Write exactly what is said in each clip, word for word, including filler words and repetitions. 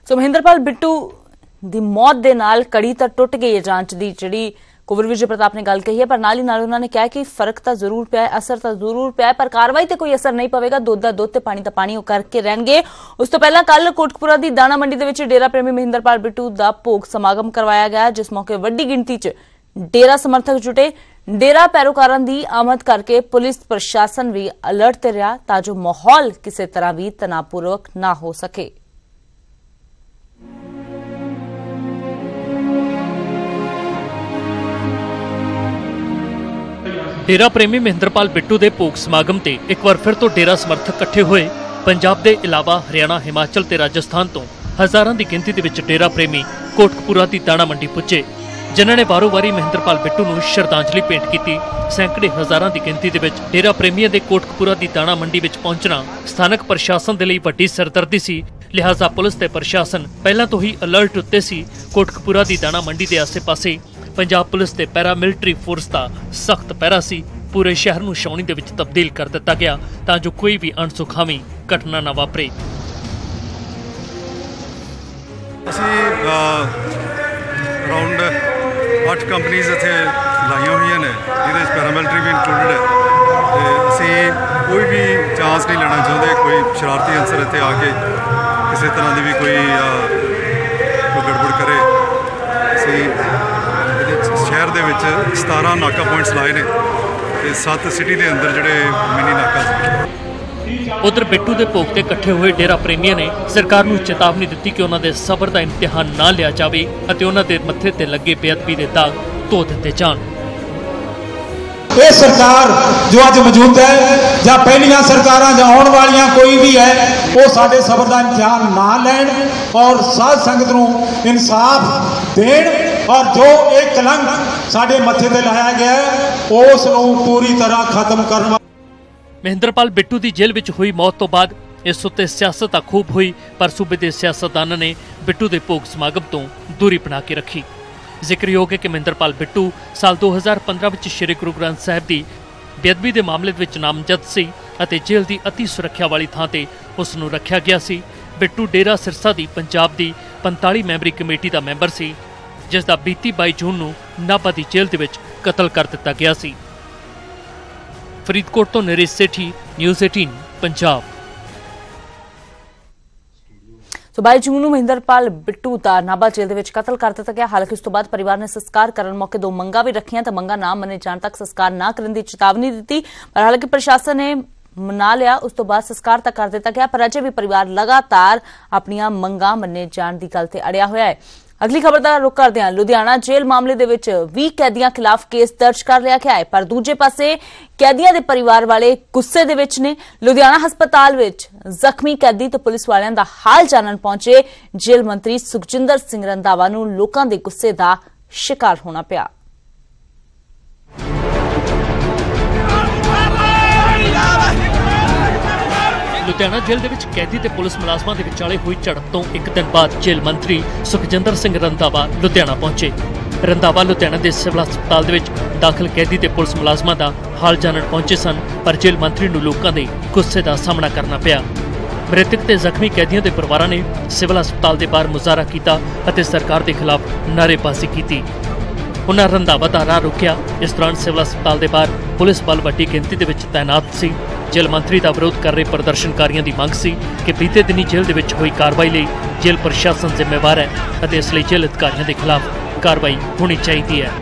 सो मोहिंदर पाल बिट्टू दी मौत दे नाल कड़ी तां टुट गई है जांच दी जिहड़ी कुंवर विजय प्रताप ने गल कही है, पर नाल ही नाल उन्होंने कहा कि फर्क तो जरूर पिया है, असर तो जरूर पिया है, पर कार्रवाई ते कोई असर नहीं पवेगा। दुध दा दुध ते पानी दा पानी करके रहणगे। उस तो पहला कल कोटकपुरा दी दाणा मंडी दे विच डेरा प्रेमी मोहिंदर पाल बिट्टू दा भोग समागम करवाया गया, जिस मौके वड्डी गिणती च डेरा समर्थक जुटे। डेरा पैरोकारां दी आमद करके पुलिस प्रशासन भी अलर्ट ते रहा तां जो माहौल किसी तरह भी तनावपूर्वक ना हो सके। डेरा प्रेमी मोहिंदर पाल बिट्टू के भोग समागम ते एक बार फिर तो डेरा समर्थक इकट्ठे हुए। पंजाब के इलावा हरियाणा, हिमाचल ते राजस्थान तो हजारां की गिनती दे विच डेरा प्रेमी कोटकपुरा की दाणा मंडी पुजे, जिन्हां ने वारों वारी मोहिंदर पाल बिट्टू नूं श्रद्धांजलि भेंट की। सैकड़े हजारां की गिनती दे विच डेरा प्रेमियों के कोटकपुरा की दाणा मंडी विच पहुंचना स्थानक प्रशासन के लिए वड्डी सरदर्दी सी। लिहाजा पुलिस ते प्रशासन पहलां तो ही अलर्ट उत्ते सी। कोटकपुरा की दाणा मंडी के आसे पासे पंजाब पुलिस ते पैरा मिलिटरी फोर्स का सख्त पैरा सी। पूरे शहर नूं छाउणी दे विच तब्दील कर दिता गया तां जो कोई भी अणसुखावी घटना ना वापरे। अराउंड आठ कंपनीज इत्थे लाइया हुई ने, जिहदे पैरामिलिटरी भी इंक्लूडिड है। ते असीं कोई भी चांस नहीं लेना चाहते कोई शरारती अंसर इत्थे आके किसी तरह की भी कोई कोई गड़बड़ करे। असीं शहर दे विच सतारह नाका पॉइंट्स लाए ने ते सत्त सिटी दे अंदर जिहड़े मिनी नाका सी। उधर बिट्टू के भोग ते इकट्ठे हुए डेरा प्रेमियों ने सरकार नूं चेतावनी दी कि उन्हां दे सबर का इम्तिहान ना लिया जाए और उन्हां दे मत्थे ते लगे बेअदबी के दाग धो दिते जाण। ये सरकार जो अज मौजूद है या पहलियां सरकारां या आने वाली कोई भी है, वो साडे सबर का इम्तिहान ना लैण और साध संगत नूं इंसाफ देण और जो एक कलंक साडे मत्थे ते लाया गया है उस नूं पूरी तरह खत्म करना। मोहिंदर पाल बिट्टू की जेल विच हुई मौत तो बाद इस उत्ते सियासत खूब हुई, पर सूबे के सियासतदानां ने बिट्टू के भोग समागम तो दूरी बना के रखी। जिक्रयोग है कि मोहिंदर पाल बिट्टू साल दो हज़ार पंद्रह में श्री गुरु ग्रंथ साहिब की बेअदबी के मामले में नामजद सी अते जेल की अति सुरक्षा वाली थां ते उस नूं रखिया गया सी। बिट्टू डेरा सिरसा की पंजाब की पैंतालीस मैंबरी कमेटी का मैंबर सी, जिसका बीती बाई जून नूं नाभा की जेल दे विच कतल कर दिता गया सी। फरीदकोट तो नरेश सेठी, न्यूज़ अठारह पंजाब। तो बाई जून नूं मोहिंदर पाल बिट्टू का नाभा जेल दे विच कतल कर दिता गया। हालांकि उस तो बाद परिवार ने संस्कार करन मौके दो मंगां भी रखियां ते मंगां ना मने जाण तक संस्कार ना करन दी चेतावनी दी, पर हालांकि प्रशासन ने मना लिया। उस तो बाद संस्कार तक कर दिता गया, पर अजे भी परिवार लगातार अपनियां मंगां मन्ने जाण दी गल ते अड़िया होया है। अगली खबर का रुख करदे हां। लुधियाना जेल मामले दे विच बीस कैदियां खिलाफ केस दर्ज कर लिया गया है, पर दूजे पासे कैदियां दे परिवार वाले गुस्से दे विच ने। लुधियाना हस्पताल विच जख्मी कैदी ते पुलिस वालियां दा हाल जानन पहुंचे जेल मंत्री सुखजिंदर सिंह रंधावा नूं लोकां दे गुस्से दा शिकार होना पिया। लुधियाना जेल दे विच कैदी ते पुलिस मुलाजमां दे विचाले हुई झड़प तो एक दिन बाद जेल मंत्री सुखजिंदर सिंह रंधावा लुधियाना पहुंचे। रंधावा लुधियाना के सिविल हस्पताल दे विच दाखिल कैदी ते पुलिस मुलाजमां दा हाल जानन पहुंचे सन, पर जेल मंत्री नूं लोकां दे गुस्से दा सामना करना पिया। मृतक ते जख्मी कैदियों के परिवारां ने सिविल हस्पताल के बाहर मुजाहरा किया और सरकार के खिलाफ नारेबाजी की। उन्होंने रंधावा का राह रोकिया। इस दौरान सिविल हस्पताल के बाहर पुलिस बल वड्डी गिनती के विच तैनात सी। जेल मंत्री का विरोध कर रहे प्रदर्शनकारियों की मांग सी कि बीते दिनी जेल दे विच हुई कार्रवाई लई जेल प्रशासन जिम्मेवार है और इसलिए जेल अधिकारियों के खिलाफ कार्रवाई होनी चाहिए है।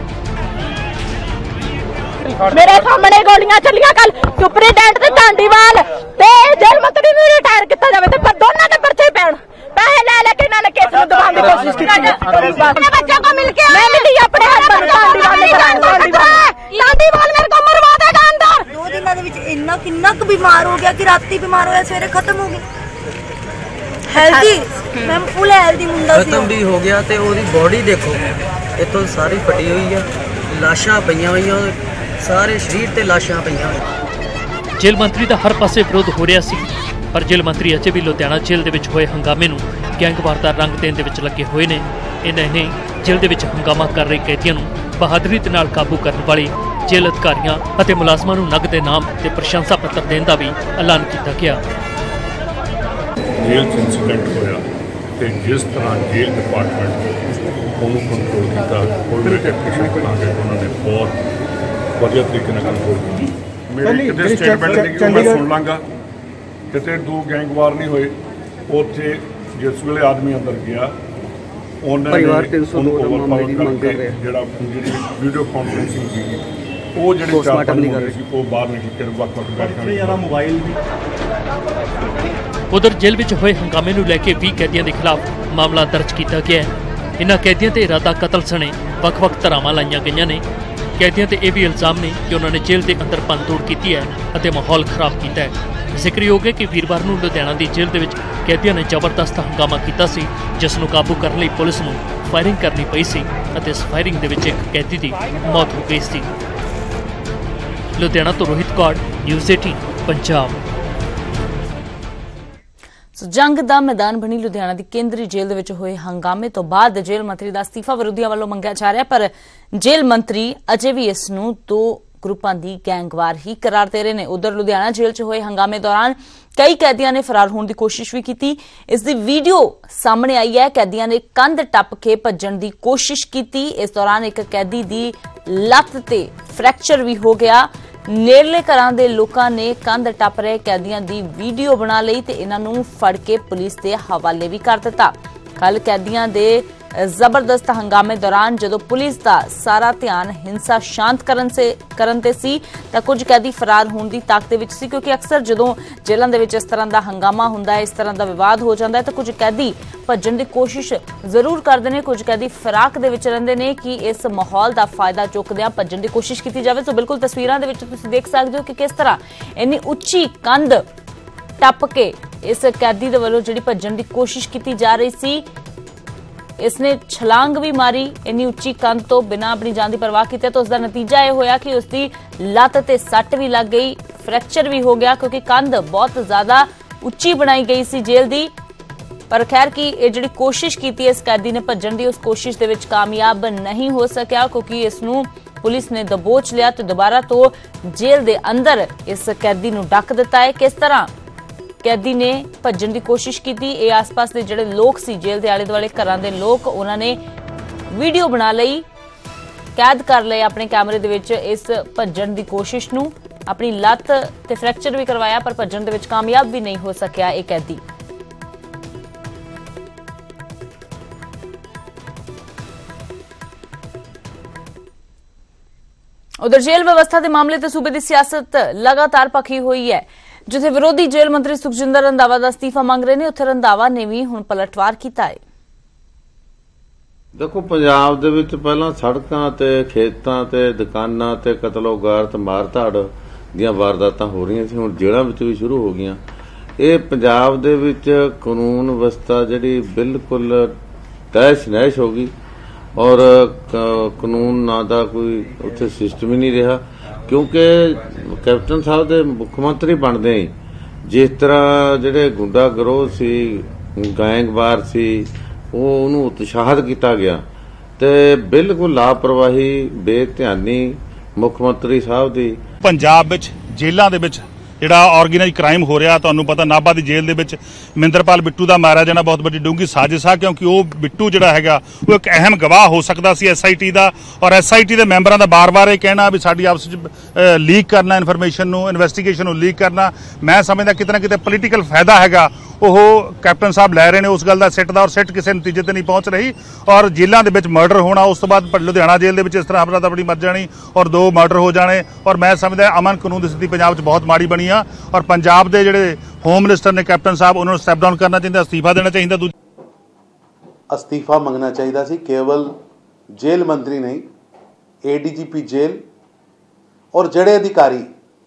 मेरे सामने गोलियां चलियां कल सुपरिटेंडेंट ते चांदीवाल ते जेल मंत्री नूं रिटायर किया जाए ते पर दोनों दे पर्चे पैण पैसे ले लेके इन्होंने केस नूं दबाउण दी कोशिश की। अपने बच्चों को मिलके मैं मिली अपने हस्बैंड चांदीवाल ने चांदीवाल मेरे को मरवा देगा अंदर। दो दिनों दे विच इन्ना किन्ना क बीमार हो गया कि राती बीमार होया सवेरे खत्म हो गई। हेल्दी मैम फुल हेल्दी मुंडा सी खत्म भी हो गया ते ओदी बॉडी देखो इत्थों सारी फटी हुई है, लाशां पईयां होईयां, सारे शरीर ते लाशां पईयां। जेल मंत्री का हर पासे विरोध हो रहा सी, पर जेल मंत्री अजे भी लुधियाना जेल दे विच होए हंगामे नूं गैंगवार दा रंग देण दे विच लगे हुए ने। इन्हां ने जेल दे विच हंगामा कर रहे कैदियों नूं बहादुरी दे नाल काबू करने वाले जेल अधिकारियों और मुलाजमां नूं नगद इनाम ते प्रशंसा पत्र देण दा भी ऐलान किया गया। जेल इंसीडेंट होया ਤੇ ਜਿਸ ਤਰ੍ਹਾਂ ਜੇਲ੍ਹ ਡਿਪਾਰਟਮੈਂਟ ਉਹਨੂੰ ਕੰਟਰੋਲ ਕੀਤਾ, ਕੋਈ ਵੀ ਐਕਟੀਵਿਟੀ ਕਰਾਂਗੇ ਉਹਨਾਂ ਨੇ ਬਹੁਤ ਵਧੀਆ ਤਰੀਕੇ ਨਾਲ ਕੰਟਰੋਲ ਕੀਤਾ। ਮੇਰੀ ਕਿਤੇ ਸਟੇਟਮੈਂਟ ਲਿਖੀ ਮੈਂ ਸੁਣ ਲਾਂਗਾ, ਕਿਤੇ ਦੋ ਗੈਂਗਵਾਰ ਨਹੀਂ ਹੋਏ ਉੱਥੇ। ਜਿਸ ਵੇਲੇ ਆਦਮੀ ਅੰਦਰ ਗਿਆ ਉਹਨਾਂ ਨੇ ਉਹਨੂੰ ਓਵਰਪਾਵਰ ਕਰਕੇ ਜਿਹੜਾ ਜਿਹੜੀ ਵੀਡੀਓ ਕਾਨਫਰੰਸਿੰਗ ਸੀ ਉਹ ਜਿਹੜੇ ਚਾਰ ਪੰਜ ਮੁੰਡੇ ਸੀ ਉਹ ਬਾਹਰ ਨਿਕਲ ਕੇ ਵੱਖ-ਵੱਖ ਬੈਠੇ ਮੋਬਾਈਲ ਵੀ। ਉਧਰ ਜੇਲ੍ਹ ਵਿੱਚ ਹੋਏ ਹੰਗਾਮੇ ਨੂੰ ਲੈ ਕੇ ਵੀਹ ਕੈਦੀਆਂ ਦੇ ਖਿਲਾਫ ਮਾਮਲਾ ਦਰਜ ਕੀਤਾ ਗਿਆ ਹੈ। ਇਨ੍ਹਾਂ ਕੈਦੀਆਂ ਤੇ ਇਰਾਦਾ ਕਤਲ ਸਣੇ ਵੱਖ-ਵੱਖ ਧਾਰਾਵਾਂ ਲਾਈਆਂ ਗਈਆਂ ਨੇ। ਕੈਦੀਆਂ ਤੇ ਇਹ ਵੀ ਇਲਜ਼ਾਮ ਨੇ ਕਿ ਉਹਨਾਂ ਨੇ ਜੇਲ੍ਹ ਦੇ ਅੰਦਰ ਭੰਨ-ਤੋੜ ਕੀਤੀ ਹੈ ਅਤੇ ਮਾਹੌਲ ਖਰਾਬ ਕੀਤਾ ਹੈ। ਜ਼ਿਕਰਯੋਗ ਹੈ ਕਿ ਵੀਰਵਾਰ ਨੂੰ ਲੁਧਿਆਣਾ ਦੀ ਜੇਲ੍ਹ ਦੇ ਵਿੱਚ ਕੈਦੀਆਂ ਨੇ ਜ਼ਬਰਦਸਤ ਹੰਗਾਮਾ ਕੀਤਾ ਸੀ, ਜਿਸ ਨੂੰ ਕਾਬੂ ਕਰਨ ਲਈ ਪੁਲਿਸ ਨੂੰ ਫਾਇਰਿੰਗ ਕਰਨੀ ਪਈ ਸੀ ਅਤੇ ਇਸ ਫਾਇਰਿੰਗ ਦੇ ਵਿੱਚ ਇੱਕ ਕੈਦੀ ਦੀ ਮੌਤ ਹੋ ਗਈ ਸੀ। ਲੁਧਿਆਣਾ ਤੋਂ ਰੋਹਿਤ ਕੌਰ, ਨਿਊਜ਼ ਅਠਾਰਾਂ ਪੰਜਾਬ। ਜੰਗ ਦਾ ਮੈਦਾਨ ਬਣੀ ਲੁਧਿਆਣਾ ਦੀ ਕੇਂਦਰੀ ਜੇਲ੍ਹ ਦੇ ਵਿੱਚ ਹੋਏ ਹੰਗਾਮੇ ਤੋਂ ਬਾਅਦ ਜੇਲ੍ਹ ਮੰਤਰੀ ਦਾ ਅਸਤੀਫਾ ਵਿਰੋਧੀਆਂ ਵੱਲੋਂ ਮੰਗਿਆ ਜਾ ਰਿਹਾ, ਪਰ ਜੇਲ੍ਹ ਮੰਤਰੀ ਅਜੇ ਵੀ ਇਸ ਨੂੰ ਦੋ ਗਰੁੱਪਾਂ ਦੀ ਗੈਂਗਵਾਰ ਹੀ ਕਰਾਰ ਦੇ ਰਹੇ ਨੇ। ਉਧਰ ਲੁਧਿਆਣਾ ਜੇਲ੍ਹ 'ਚ ਹੋਏ ਹੰਗਾਮੇ ਦੌਰਾਨ ਕਈ ਕੈਦੀਆਂ ਨੇ ਫਰਾਰ ਹੋਣ ਦੀ ਕੋਸ਼ਿਸ਼ ਵੀ ਕੀਤੀ। ਇਸ ਦੀ ਵੀਡੀਓ ਸਾਹਮਣੇ ਆਈ ਹੈ। ਕੈਦੀਆਂ ਨੇ ਕੰਧ ਟੱਪ ਕੇ ਭੱਜਣ ਦੀ ਕੋਸ਼ਿਸ਼ ਕੀਤੀ। ਇਸ ਦੌਰਾਨ ਇੱਕ ਕੈਦੀ ਦੀ ਲੱਤ ਤੇ ਫ੍ਰੈਕਚਰ ਵੀ ਹੋ ਗਿਆ। ਨੇੜਲੇ ਘਰਾਂ ਦੇ ਲੋਕਾਂ ਨੇ ਕੰਧ ਟੱਪ ਰਹੇ ਕੈਦੀਆਂ ਦੀ ਵੀਡੀਓ ਬਣਾ ਲਈ ਤੇ ਇਹਨਾਂ ਨੂੰ ਫੜ ਕੇ ਪੁਲਿਸ ਦੇ ਹਵਾਲੇ ਵੀ ਕਰ ਦਿੱਤਾ। ਕੱਲ ਕੈਦੀਆਂ ਦੇ ਜ਼ਬਰਦਸਤ ਹੰਗਾਮੇ ਦੌਰਾਨ ਜਦੋਂ ਪੁਲਿਸ ਦਾ ਸਾਰਾ ਧਿਆਨ ਹਿੰਸਾ ਸ਼ਾਂਤ ਕਰਨ ਸੇ ਕਰਨ ਤੇ ਸੀ ਤਾਂ ਕੁਝ ਕੈਦੀ ਫਰਾਰ ਹੋਣ ਦੀ ਤਾਕ ਦੇ ਵਿੱਚ ਸੀ, ਕਿਉਂਕਿ ਅਕਸਰ ਜਦੋਂ ਜੇਲ੍ਹਾਂ ਦੇ ਵਿੱਚ ਇਸ ਤਰ੍ਹਾਂ ਦਾ ਹੰਗਾਮਾ ਹੁੰਦਾ ਹੈ, ਇਸ ਤਰ੍ਹਾਂ ਦਾ ਵਿਵਾਦ ਹੋ ਜਾਂਦਾ ਹੈ ਤਾਂ ਕੁਝ ਕੈਦੀ ਭੱਜਣ ਦੀ ਕੋਸ਼ਿਸ਼ ਜ਼ਰੂਰ ਕਰਦੇ ਨੇ, ਕੁਝ ਕੈਦੀ ਫਰਾਕ ਦੇ ਵਿੱਚ ਰਹਿੰਦੇ ਨੇ ਕਿ ਇਸ ਮਾਹੌਲ ਦਾ ਫਾਇਦਾ ਚੁੱਕਦਿਆਂ ਭੱਜਣ ਦੀ ਕੋਸ਼ਿਸ਼ ਕੀਤੀ ਜਾਵੇ। ਸੋ ਬਿਲਕੁਲ ਤਸਵੀਰਾਂ ਦੇ ਵਿੱਚ ਤੁਸੀਂ ਦੇਖ ਸਕਦੇ ਹੋ ਕਿ ਕਿਸ ਤਰ੍ਹਾਂ ਇੰਨੀ ਉੱਚੀ ਕੰਧ ਟੱਪ ਕੇ ਇਸ ਕੈਦੀ ਦੇ ਵੱਲੋਂ ਜਿਹੜੀ ਭੱਜਣ ਦੀ ਕੋਸ਼ਿਸ਼ ਕੀਤੀ ਜਾ ਰਹੀ ਸੀ, ਇਸਨੇ ਛਲਾਂਗ ਵੀ ਮਾਰੀ ਇੰਨੀ ਉੱਚੀ ਕੰਧ ਤੋਂ ਬਿਨਾਂ ਆਪਣੀ ਜਾਨ ਦੀ ਪਰਵਾਹ ਕੀਤੇ। ਤਾਂ ਉਸ ਦਾ ਨਤੀਜਾ ਇਹ ਹੋਇਆ ਕਿ ਉਸ ਦੀ ਲੱਤ ਤੇ ਸੱਟ ਵੀ ਲੱਗ ਗਈ, ਫ੍ਰੈਕਚਰ ਵੀ ਹੋ ਗਿਆ, ਕਿਉਂਕਿ ਕੰਧ ਬਹੁਤ ਜ਼ਿਆਦਾ ਉੱਚੀ ਬਣਾਈ ਗਈ ਸੀ ਜੇਲ੍ਹ ਦੀ। ਪਰ ਖੈਰ ਕਿ ਇਹ ਜਿਹੜੀ ਕੋਸ਼ਿਸ਼ ਕੀਤੀ ਇਸ ਕੈਦੀ ਨੇ ਭੱਜਣ ਦੀ, ਉਸ ਕੋਸ਼ਿਸ਼ ਦੇ ਵਿੱਚ ਕਾਮਯਾਬ ਨਹੀਂ ਹੋ ਸਕਿਆ, ਕਿਉਂਕਿ ਇਸ ਨੂੰ ਪੁਲਿਸ ਨੇ ਦਬੋਚ ਲਿਆ ਤੇ ਦੁਬਾਰਾ ਤੋਂ ਜੇਲ੍ਹ ਦੇ ਅੰਦਰ ਇਸ ਕੈਦੀ ਨੂੰ ਡੱਕ ਦਿੱਤਾ ਹੈ। ਕਿਸ ਤਰ੍ਹਾਂ ਕੈਦੀ ਨੇ ਭੱਜਣ ਦੀ ਕੋਸ਼ਿਸ਼ ਕੀਤੀ, ਇਹ ਆਸ-ਪਾਸ ਦੇ ਜਿਹੜੇ ਲੋਕ ਸੀ ਜੇਲ੍ਹ ਦੇ ਆਲੇ-ਦੁਆਲੇ ਘਰਾਂ ਦੇ ਲੋਕ, ਉਹਨਾਂ ਨੇ ਵੀਡੀਓ ਬਣਾ ਲਈ, ਕੈਦ ਕਰ ਲਏ ਆਪਣੇ ਕੈਮਰੇ ਦੇ ਵਿੱਚ ਇਸ ਭੱਜਣ ਦੀ ਕੋਸ਼ਿਸ਼ ਨੂੰ। ਆਪਣੀ ਲੱਤ ਤੇ ਫ੍ਰੈਕਚਰ ਵੀ ਕਰਵਾਇਆ ਪਰ ਭੱਜਣ ਦੇ ਵਿੱਚ ਕਾਮਯਾਬ ਵੀ ਨਹੀਂ ਹੋ ਸਕਿਆ ਇਹ ਕੈਦੀ। ਉਧਰ ਜੇਲ੍ਹ ਵਿਵਸਥਾ ਦੇ ਮਾਮਲੇ ਤੇ ਸੂਬੇ ਦੀ ਸਿਆਸਤ ਲਗਾਤਾਰ ਭਖੀ ਹੋਈ ਹੈ। ਜਿੱਥੇ ਵਿਰੋਧੀ ਜੇਲ੍ਹ ਮੰਤਰੀ ਸੁਖਜਿੰਦਰ ਰੰਧਾਵਾ ਦਾ ਅਸਤੀਫਾ ਮੰਗ ਰਹੇ ਨੇ, ਉੱਥੇ ਰੰਧਾਵਾ ਨੇ ਵੀ ਹੁਣ ਪਲਟਵਾਰ ਕੀਤਾ ਹੈ। ਦੇਖੋ, ਪੰਜਾਬ ਦੇ ਵਿੱਚ ਪਹਿਲਾਂ ਸੜਕਾਂ ਤੇ ਖੇਤਾਂ ਤੇ ਦੁਕਾਨਾਂ ਤੇ ਕਤਲੋਗਾਰਤ ਮਾਰ-ਧਾੜ ਦੀਆਂ ਵਾਰਦਾਤਾਂ ਹੋ ਰਹੀਆਂ ਸੀ, ਹੁਣ ਜੇਲ੍ਹਾਂ ਵਿੱਚ ਵੀ ਸ਼ੁਰੂ ਹੋ ਗਈਆਂ। ਇਹ ਪੰਜਾਬ ਦੇ ਵਿੱਚ ਕਾਨੂੰਨ ਵਿਵਸਥਾ ਜਿਹੜੀ ਬਿਲਕੁਲ ਤਹਿਸ ਨਹਿਸ ਹੋ ਗਈ ਔਰ ਕਾਨੂੰਨ ਨਾ ਦਾ ਕੋਈ ਉੱਥੇ ਸਿਸਟਮ ਹੀ ਨਹੀਂ ਰਿਹਾ, ਕਿਉਂਕਿ ਕੈਪਟਨ ਸਾਹਿਬ ਦੇ ਮੁੱਖ ਮੰਤਰੀ ਬਣਦੇ ਹੀ ਜਿਸ ਤਰ੍ਹਾਂ ਜਿਹੜੇ ਗੁੰਡਾ ਗਰੋਹ ਸੀ, ਗੈਂਗਵਾਰ ਸੀ, ਉਹ ਉਹਨੂੰ ਉਤਸ਼ਾਹਿਤ ਕੀਤਾ ਗਿਆ ਤੇ ਬਿਲਕੁਲ ਲਾਪਰਵਾਹੀ ਬੇਧਿਆਨੀ ਮੁੱਖ ਮੰਤਰੀ ਸਾਹਿਬ ਦੀ। ਪੰਜਾਬ ਵਿੱਚ ਜੇਲ੍ਹਾਂ ਦੇ ਵਿੱਚ ਜਿਹੜਾ ਆਰਗੇਨਾਈਜ਼ ਕ੍ਰਾਈਮ ਹੋ ਰਿਹਾ, ਤੁਹਾਨੂੰ ਪਤਾ ਨਾਭਾ ਦੀ ਜੇਲ੍ਹ ਦੇ ਵਿੱਚ ਮਹਿੰਦਰਪਾਲ ਬਿੱਟੂ ਦਾ ਮਾਰਿਆ ਜਾਣਾ ਬਹੁਤ ਵੱਡੀ ਡੂੰਘੀ ਸਾਜ਼ਿਸ਼ ਆ, ਕਿਉਂਕਿ ਉਹ ਬਿੱਟੂ ਜਿਹੜਾ ਹੈਗਾ ਉਹ ਇੱਕ ਅਹਿਮ ਗਵਾਹ ਹੋ ਸਕਦਾ ਸੀ ਐਸਆਈਟੀ ਦਾ, ਔਰ ਐਸਆਈਟੀ ਦੇ ਮੈਂਬਰਾਂ ਦਾ ਬਾਰ-ਬਾਰ ਇਹ ਕਹਿਣਾ ਵੀ ਸਾਡੀ ਆਪਸ ਵਿੱਚ ਲੀਕ ਕਰਨਾ ਇਨਫੋਰਮੇਸ਼ਨ ਨੂੰ, ਇਨਵੈਸਟੀਗੇਸ਼ਨ ਨੂੰ ਲੀਕ ਕਰਨਾ, ਮੈਂ ਸਮਝਦਾ ਕਿਤੇ ਨਾ ਕਿਤੇ ਪੋਲੀਟੀਕਲ ਫਾਇਦਾ ਹੈਗਾ ਉਹ ਕੈਪਟਨ ਸਾਹਿਬ ਲੈ ਰਹੇ ਨੇ ਉਸ ਗੱਲ ਦਾ ਸਿੱਟ ਦਾ, ਔਰ ਸਿੱਟ ਕਿਸੇ ਨਤੀਜੇ ਤੇ ਨਹੀਂ ਪਹੁੰਚ ਰਹੀ। ਔਰ ਜੇਲ੍ਹਾਂ ਦੇ ਵਿੱਚ ਮਰਡਰ ਹੋਣਾ, ਉਸ ਤੋਂ ਬਾਅਦ ਲੁਧਿਆਣਾ ਜੇਲ੍ਹ ਦੇ ਵਿੱਚ ਇਸ ਤਰ੍ਹਾਂ ਹਮਲਾ ਤਪੜੀ ਮਰ ਜਾਣੀ ਔਰ ਦੋ ਮਰਡਰ ਹੋ ਜਾਣੇ, ਔਰ ਮੈਂ ਸਮਝਦਾ ਅਮਨ ਕਾਨੂੰਨ ਦੀ ਸਥਿਤੀ ਪੰਜਾਬ 'ਚ ਬਹੁਤ ਮਾੜੀ ਬਣੀ ਆ। ਔਰ ਪੰਜਾਬ ਦੇ ਜਿਹੜੇ ਹੋਮ ਮਿਨਿਸਟਰ ਨੇ ਕੈਪਟਨ ਸਾਹਿਬ, ਉਹਨਾਂ ਨੂੰ ਸਟੈਪ ਡਾਊਨ ਕਰਨਾ ਚਾਹੀਦਾ, ਅਸਤੀਫਾ ਦੇਣਾ ਚਾਹੀਦਾ। ਅਸਤੀਫਾ ਮੰਗਣਾ ਚਾਹੀਦਾ ਸੀ। ਕੇਵਲ ਜੇਲ੍ਹ ਮੰਤਰੀ ਨਹੀਂ, ਏਡੀਜੀਪੀ ਜੇਲ੍ਹ ਔਰ ਜਿਹੜੇ ਅਧਿਕਾਰੀ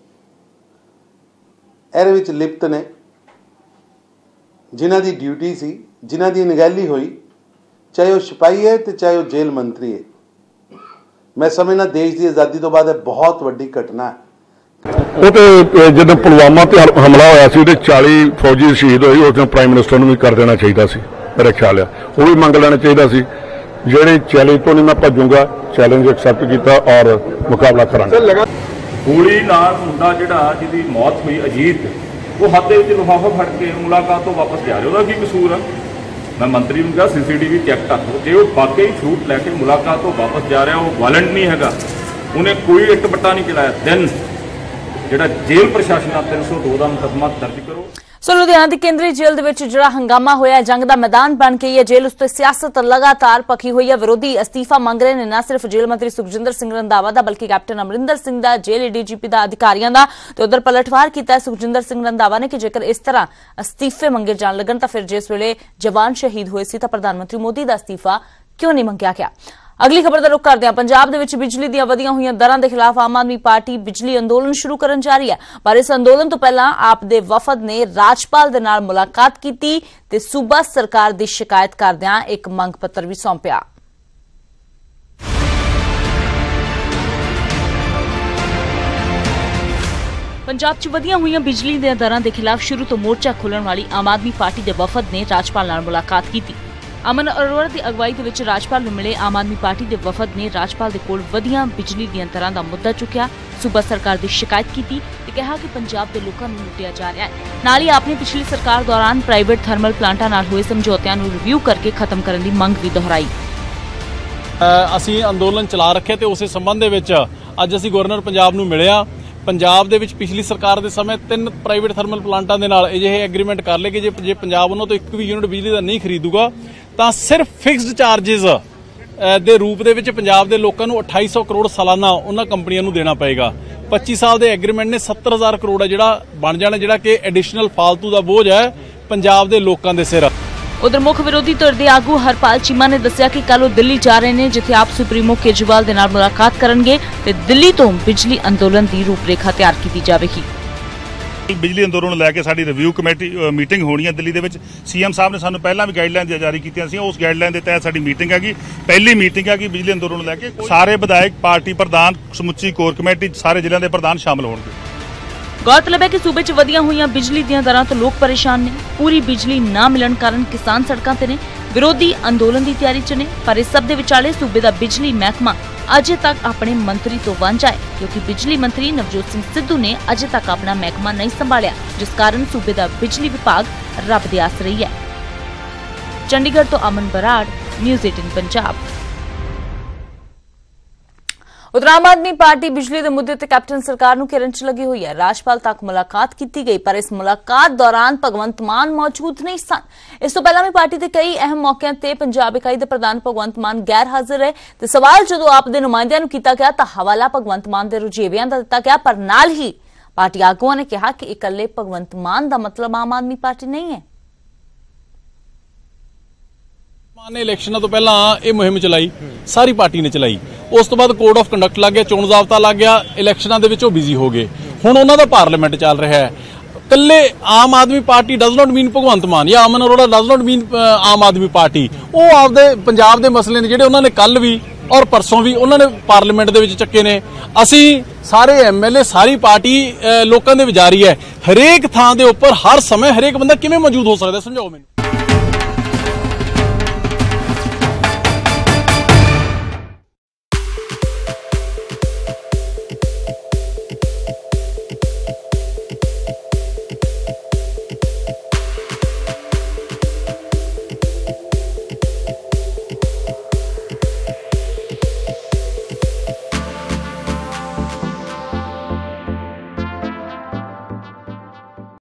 ਇਹਦੇ ਵਿੱਚ ਲਿਪਤ ਨੇ, ਜਿਨ੍ਹਾਂ ਦੀ ਡਿਊਟੀ ਸੀ, ਜਿਨ੍ਹਾਂ ਦੀ ਨਿਗਰਾਨੀ ਹੋਈ, ਚਾਹੇ ਉਹ ਸਿਪਾਹੀ ਹੈ ਤੇ ਚਾਹੇ ਉਹ ਜੇਲ੍ਹ ਮੰਤਰੀ ਹੈ, ਮੈਂ ਸਮਝਦਾ ਦੇਸ਼ ਦੀ ਆਜ਼ਾਦੀ ਤੋਂ ਬਾਅਦ ਇਹ ਬਹੁਤ ਵੱਡੀ ਘਟਨਾ ਹੈ। ਉਹ ਤੇ ਜਦੋਂ ਪੁਲਵਾਮਾ ਤੇ ਹਮਲਾ ਹੋਇਆ ਸੀ ਉਹਦੇ ਚਾਲੀ ਫੌਜੀ ਸ਼ਹੀਦ ਹੋਏ, ਉਸ ਦਿਨ ਪ੍ਰਾਈਮ ਮਿਨਿਸਟਰ ਨੂੰ ਵੀ ਕਰ ਦੇਣਾ ਚਾਹੀਦਾ ਸੀ, ਮੇਰਾ ਖਿਆਲ ਆ ਉਹ ਵੀ ਮੰਗ ਲੈਣਾ ਚਾਹੀਦਾ ਸੀ। ਜਿਹੜੇ ਚੈਲੰਜ ਤੋਂ ਨਹੀਂ ਮੈਂ ਭੱਜੂਗਾ, ਚੈਲੰਜ ਐਕਸੈਪਟ ਕੀਤਾ ਔਰ ਮੁਕਾਬਲਾ ਕਰਾਂਗਾ। ਗੋਲੀ ਨਾਲ ਮੁੰਡਾ ਜਿਹੜਾ ਜਿਹਦੀ ਮੌਤ ਹੋਈ ਅਜੀਤ, ਉਹ ਹੱਥ ਦੇ ਵਿੱਚ ਲਿਫਾਫਾ ਫੜ ਕੇ ਮੁਲਾਕਾਤ ਤੋਂ ਵਾਪਸ ਜਾ ਰਿਹਾ, ਉਹਦਾ ਕੀ ਕਸੂਰ ਆ? मैं मंत्री ਨੂੰ ਕਿਹਾ ਸੀਸੀਟੀਵੀ ਚੈੱਕ ਕਰ ਲਓ, ਜੇ ਉਹ ਵਾਕਈ ਛੂਟ ਲੈ ਕੇ ਮੁਲਾਕਾਤ ਤੋਂ ਵਾਪਸ ਜਾ ਰਿਹਾ, ਉਹ ਵਾਲੰਟ ਨਹੀਂ ਹੈਗਾ, ਉਹਨੇ ਕੋਈ ਇੱਕ ਬੱਟਾ ਨਹੀਂ ਚਲਾਇਆ, ਦੈਨ ਜਿਹੜਾ ਜੇਲ੍ਹ ਪ੍ਰਸ਼ਾਸਨ ਦਾ ਤਿੰਨ ਸੌ ਦੋ ਦਾ ਮੁਕੱਦਮਾ ਦਰਜ ਕਰੋ। ਸੋ ਲੁਧਿਆਣਾ ਦੀ ਕੇਂਦਰੀ ਜੇਲ੍ਹ ਦੇ ਵਿੱਚ ਜਿਹੜਾ ਹੰਗਾਮਾ ਹੋਇਆ, ਜੰਗ ਦਾ ਮੈਦਾਨ ਬਣ ਕੇ ਇਹ ਜੇਲ੍ਹ ਉੱਤੇ ਸਿਆਸਤ ਲਗਾਤਾਰ ਪੱਕੀ ਹੋਈ ਹੈ। ਵਿਰੋਧੀ ਅਸਤੀਫਾ ਮੰਗ ਰਹੇ ਨੇ, ਨਾ ਸਿਰਫ ਜੇਲ੍ਹ ਮੰਤਰੀ ਸੁਖਜਿੰਦਰ ਸਿੰਘ ਰੰਧਾਵਾ ਦਾ ਬਲਕਿ ਕੈਪਟਨ ਅਮਰਿੰਦਰ ਸਿੰਘ ਦਾ, ਜੇਲ੍ਹ ਡੀਜੀਪੀ ਦਾ, ਅਧਿਕਾਰੀਆਂ ਦਾ। ਤੇ ਉਧਰ ਪਲਟਵਾਰ ਕੀਤਾ ਸੁਖਜਿੰਦਰ ਸਿੰਘ ਰੰਧਾਵਾ ਨੇ ਕਿ ਜੇਕਰ ਇਸ ਤਰ੍ਹਾਂ ਅਸਤੀਫੇ ਮੰਗੇ ਜਾਣ ਲੱਗਣ ਤਾਂ ਫਿਰ ਜਿਸ ਵੇਲੇ ਜਵਾਨ ਸ਼ਹੀਦ ਹੋਏ ਸੀ ਤਾਂ ਪ੍ਰਧਾਨ ਮੰਤਰੀ ਮੋਦੀ ਦਾ ਅਸਤੀਫਾ ਕਿਉਂ ਨਹੀਂ ਮੰਗਿਆ ਗਿਆ। ਅਗਲੀ ਖਬਰ ਦਾ ਰੁਖ ਕਰਦੇ ਹਾਂ। ਪੰਜਾਬ ਦੇ ਵਿੱਚ ਬਿਜਲੀ ਦੀਆਂ ਵਧੀਆਂ ਹੋਈਆਂ ਦਰਾਂ ਦੇ ਖਿਲਾਫ ਆਮ ਆਦਮੀ ਪਾਰਟੀ ਬਿਜਲੀ ਅੰਦੋਲਨ ਸ਼ੁਰੂ ਕਰਨ ਜਾ ਰਹੀ ਹੈ, ਪਰ ਇਸ ਅੰਦੋਲਨ ਤੋਂ ਪਹਿਲਾਂ ਆਪ ਦੇ ਵਫਦ ਨੇ ਰਾਜਪਾਲ ਦੇ ਨਾਲ ਮੁਲਾਕਾਤ ਕੀਤੀ ਤੇ ਸੂਬਾ ਸਰਕਾਰ ਦੀ ਸ਼ਿਕਾਇਤ ਕਰਦਿਆਂ ਇੱਕ ਮੰਗ ਪੱਤਰ ਵੀ ਸੌਂਪਿਆ। ਪੰਜਾਬ 'ਚ ਵਧੀਆਂ ਹੋਈਆਂ ਬਿਜਲੀ ਦੀਆਂ ਦਰਾਂ ਦੇ ਖਿਲਾਫ ਸ਼ੁਰੂ ਤੋਂ ਮੋਰਚਾ ਖੋਲ੍ਹਣ ਵਾਲੀ ਆਮ ਆਦਮੀ ਪਾਰਟੀ ਦੇ ਵਫਦ ਨੇ ਰਾਜਪਾਲ ਨਾਲ ਮੁਲਾਕਾਤ ਕੀਤੀ। ਅਮਨ ਅਰੋੜਾ ਦੀ ਅਗਵਾਈ ਦੇ ਵਿੱਚ ਰਾਜਪਾਲ ਨੂੰ ਮਿਲੇ ਆਮ ਆਦਮੀ ਪਾਰਟੀ ਦੇ ਵਫਦ ਨੇ ਰਾਜਪਾਲ ਦੇ ਕੋਲ ਵਧੀਆਂ ਬਿਜਲੀ ਦੀਆਂ ਦਰਾਂ ਦਾ ਮੁੱਦਾ ਚੁੱਕਿਆ, ਸੂਬਾ ਸਰਕਾਰ ਦੀ ਸ਼ਿਕਾਇਤ ਕੀਤੀ ਤੇ ਕਿਹਾ ਕਿ ਪੰਜਾਬ ਦੇ ਲੋਕਾਂ ਨੂੰ ਲੁੱਟਿਆ ਜਾ ਰਿਹਾ ਹੈ। ਨਾਲ ਹੀ ਆਪਣੀ ਪਿਛਲੀ ਸਰਕਾਰ ਦੌਰਾਨ ਪ੍ਰਾਈਵੇਟ ਥਰਮਲ ਪਲਾਂਟਾਂ ਨਾਲ ਹੋਏ ਸਮਝੌਤਿਆਂ ਨੂੰ ਰਿਵਿਊ ਕਰਕੇ ਖਤਮ ਕਰਨ ਦੀ ਮੰਗ ਵੀ ਦੁਹਰਾਈ। ਅਸੀਂ ਅੰਦੋਲਨ ਚਲਾ ਰੱਖਿਆ ਤੇ ਉਸੇ ਸੰਬੰਧ ਦੇ ਵਿੱਚ ਅੱਜ ਅਸੀਂ ਗਵਰਨਰ ਪੰਜਾਬ ਨੂੰ ਮਿਲਿਆ। ਪੰਜਾਬ ਦੇ ਵਿੱਚ ਪਿਛਲੀ ਸਰਕਾਰ ਦੇ ਸਮੇਂ ਤਿੰਨ ਪ੍ਰਾਈਵੇਟ ਥਰਮਲ ਪਲਾਂਟਾਂ ਦੇ ਨਾਲ ਅਜਿਹੇ ਐਗਰੀਮੈਂਟ ਕਰ ਲਏ ਕਿ ਜੇ ਜੇ ਪੰਜਾਬ ਉਹਨਾਂ ਤੋਂ ਇੱਕ ਵੀ ਯੂਨਿਟ ਬਿਜਲੀ ਦਾ ਨਹੀਂ ਖਰੀਦੂਗਾ ਤਾਂ ਸਿਰਫ ਫਿਕਸਡ ਚਾਰजेस ਦੇ ਰੂਪ ਦੇ ਵਿੱਚ ਪੰਜਾਬ ਦੇ ਲੋਕਾਂ ਨੂੰ ਅਠਾਈ ਸੌ ਕਰੋੜ ਸਾਲਾਨਾ ਉਹਨਾਂ ਕੰਪਨੀਆਂ ਨੂੰ ਦੇਣਾ ਪਏਗਾ। ਪੱਚੀ ਸਾਲ ਦੇ ਐਗਰੀਮੈਂਟ ਨੇ ਸੱਤਰ ਹਜ਼ਾਰ ਕਰੋੜ ਹੈ ਜਿਹੜਾ ਬਣ ਜਾਣਾ, ਜਿਹੜਾ ਕਿ ਐਡੀਸ਼ਨਲ ਫਾਲਤੂ ਦਾ ਬੋਝ ਹੈ ਪੰਜਾਬ ਦੇ ਲੋਕਾਂ ਦੇ ਸਿਰ। ਉਧਰ ਮੁੱਖ ਵਿਰੋਧੀ ਧਿਰ ਦੇ ਆਗੂ ਹਰਪਾਲ ਚੀਮਾ ਨੇ ਦੱਸਿਆ ਕਿ ਕੱਲ ਉਹ ਦਿੱਲੀ ਜਾ ਰਹੇ ਨੇ, ਜਿੱਥੇ ਆਪ ਸੁਪਰੀਮੋ ਕੇਜਰੀਵਾਲ ਦੇ ਨਾਲ ਮੁਲਾਕਾਤ ਕਰਨਗੇ ਤੇ ਦਿੱਲੀ ਤੋਂ ਬਿਜਲੀ ਅੰਦੋਲਨ ਦੀ ਰੂਪਰੇਖਾ ਤਿਆਰ ਕੀਤੀ ਜਾਵੇਗੀ। ਬਿਜਲੀ ਅੰਦੋਲਨ ਨੂੰ ਲੈ ਕੇ ਸਾਡੀ ਰਿਵਿਊ ਕਮੇਟੀ ਮੀਟਿੰਗ ਹੋਣੀ ਹੈ ਦਿੱਲੀ ਦੇ ਵਿੱਚ। ਸੀਐਮ ਸਾਹਿਬ ਨੇ ਸਾਨੂੰ ਪਹਿਲਾਂ ਵੀ ਗਾਈਡਲਾਈਨ ਜਾਰੀ ਕੀਤੀਆਂ ਸੀ, ਉਸ ਗਾਈਡਲਾਈਨ ਦੇ ਤਹਿਤ ਸਾਡੀ ਮੀਟਿੰਗ ਹੈਗੀ, ਪਹਿਲੀ ਮੀਟਿੰਗ ਹੈਗੀ ਬਿਜਲੀ ਅੰਦੋਲਨ ਨੂੰ ਲੈ ਕੇ। ਸਾਰੇ ਵਿਧਾਇਕ, ਪਾਰਟੀ ਪ੍ਰਧਾਨ, ਸਮੁੱਚੀ ਕੋਰ ਕਮੇਟੀ, ਸਾਰੇ ਜ਼ਿਲ੍ਹਿਆਂ ਦੇ ਪ੍ਰਧਾਨ ਸ਼ਾਮਲ ਹੋਣਗੇ। ਗੌਰਤਲਬ ਹੈ ਕਿ ਸੂਬੇ 'ਚ ਵਧੀਆਂ ਹੋਈਆਂ ਬਿਜਲੀ ਦੀਆਂ ਦਰਾਂ ਤੋਂ ਲੋਕ ਪਰੇਸ਼ਾਨ ਨੇ। ਪੂਰੀ ਬਿਜਲੀ ਨਾ ਮਿਲਣ ਕਾਰਨ ਕਿਸਾਨ ਸੜਕਾਂ ਤੇ ਨੇ, ਵਿਰੋਧੀ ਅੰਦੋਲਨ ਦੀ ਤਿਆਰੀ 'ਚ ਨੇ, ਪਰ ਇਸ ਸਭ ਦੇ ਵਿਚਾਲੇ ਸੂਬੇ ਦਾ ਬਿਜਲੀ ਮਹਿਕਮਾ ਅਜੇ ਤੱਕ ਆਪਣੇ ਮੰਤਰੀ ਤੋਂ ਵਾਂਝਾ ਹੈ, ਕਿਉਂਕਿ ਬਿਜਲੀ ਮੰਤਰੀ ਨਵਜੋਤ ਸਿੰਘ ਸਿੱਧੂ ਨੇ ਅਜੇ ਤੱਕ ਆਪਣਾ ਮਹਿਕਮਾ ਨਹੀਂ ਸੰਭਾਲਿਆ, ਜਿਸ ਕਾਰਨ ਸੂਬੇ ਦਾ ਬਿਜਲੀ ਵਿਭਾਗ ਰੱਬ ਦੇ ਆਸ ਰਹੀ ਹੈ। ਚੰਡੀਗੜ੍ਹ ਤੋਂ ਅਮਨ ਬਰਾੜ, ਨਿਊਜ਼ ਅਠਾਰਾਂ ਪੰਜਾਬ। ਉਧਰ ਆਮ ਆਦਮੀ ਪਾਰਟੀ ਬਿਜਲੀ ਦੇ ਮੁੱਦੇ ਤੇ ਕੈਪਟਨ ਸਰਕਾਰ ਨੂੰ ਘੇਰਨ 'ਚ ਲੱਗੀ ਹੋਈ ਹੈ। ਰਾਜਪਾਲ ਤੱਕ ਮੁਲਾਕਾਤ ਕੀਤੀ ਗਈ, ਪਰ ਇਸ ਮੁਲਾਕਾਤ ਦੌਰਾਨ ਭਗਵੰਤ ਮਾਨ ਮੌਜੂਦ ਨਹੀਂ ਸਨ। ਇਸ ਤੋਂ ਪਹਿਲਾਂ ਵੀ ਪਾਰਟੀ ਦੇ ਕਈ ਅਹਿਮ ਮੌਕਿਆਂ ਤੇ ਪੰਜਾਬ ਇਕਾਈ ਦੇ ਪ੍ਰਧਾਨ ਭਗਵੰਤ ਮਾਨ ਗੈਰ ਹਾਜ਼ਰ ਰਹੇ ਤੇ ਸਵਾਲ ਜਦੋਂ ਆਪ ਦੇ ਨੁਮਾਇੰਦਿਆਂ ਨੂੰ ਕੀਤਾ ਗਿਆ ਤਾਂ ਹਵਾਲਾ ਭਗਵੰਤ ਮਾਨ ਦੇ ਰੁਝੇਵਿਆਂ ਦਾ ਦਿੱਤਾ ਗਿਆ, ਪਰ ਨਾਲ ਹੀ ਪਾਰਟੀ ਆਗੂਆਂ ਨੇ ਕਿਹਾ ਕਿ ਇਕੱਲੇ ਭਗਵੰਤ ਮਾਨ ਦਾ ਮਤਲਬ ਆਮ ਆਦਮੀ ਪਾਰਟੀ ਨਹੀਂ ਹੈ। ਮਾਨ ਨੇ ਇਲੈਕਸ਼ਨਾਂ ਤੋਂ ਪਹਿਲਾਂ ਇਹ ਮੁਹਿੰਮ ਚਲਾਈ, ਸਾਰੀ ਪਾਰਟੀ ਨੇ ਚਲਾਈ। ਉਸ ਤੋਂ ਬਾਅਦ ਕੋਡ ਆਫ ਕੰਡਕਟ ਲੱਗ ਗਿਆ, ਚੋਣ ਜ਼ਾਬਤਾ ਲੱਗ ਗਿਆ, ਇਲੈਕਸ਼ਨਾਂ ਦੇ ਵਿੱਚ ਉਹ ਬਿਜ਼ੀ ਹੋ ਗਏ। ਹੁਣ ਉਹਨਾਂ ਦਾ ਪਾਰਲੀਮੈਂਟ ਚੱਲ ਰਿਹਾ ਹੈ। ਕੱਲੇ Aam Aadmi Party does not mean Bhagwant Mann ਜਾਂ Aman Arora does not mean Aam Aadmi Party. ਉਹ ਆਪਦੇ ਪੰਜਾਬ ਦੇ ਮਸਲੇ ਨੇ ਜਿਹੜੇ ਉਹਨਾਂ ਨੇ ਕੱਲ ਵੀ ਔਰ ਪਰਸੋਂ ਵੀ ਉਹਨਾਂ ਨੇ ਪਾਰਲੀਮੈਂਟ ਦੇ ਵਿੱਚ ਚੱਕੇ ਨੇ। ਅਸੀਂ ਸਾਰੇ ਐਮਐਲਏ, ਸਾਰੀ ਪਾਰਟੀ ਲੋਕਾਂ ਦੇ ਵਿਚਾਰੀ ਹੈ। ਹਰੇਕ ਥਾਂ ਦੇ ਉੱਪਰ ਹਰ ਸਮੇਂ ਹਰੇਕ ਬੰਦਾ ਕਿਵੇਂ ਮੌਜੂਦ ਹੋ ਸਕਦਾ, ਸਮਝਾਓ ਮੈਨੂੰ।